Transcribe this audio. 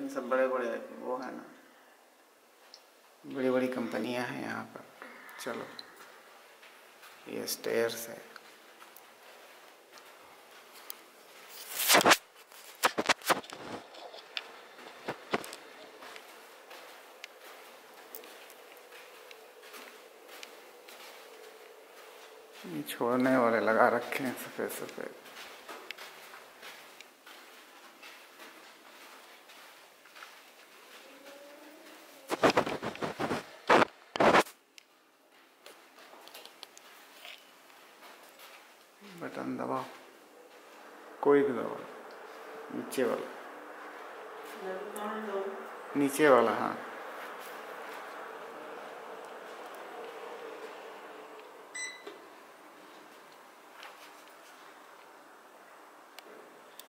लेकिन सब बड़े बड़े वो है ना, बड़ी बड़ी कंपनियां हैं यहाँ पर। चलो ये स्टेयर्स है। ये छोड़ने वाले लगा रखे हैं सफ़ेद सफ़ेद। बटन दबाओ, कोई भी दबाओ, नीचे वाला, नीचे वाला, हाँ।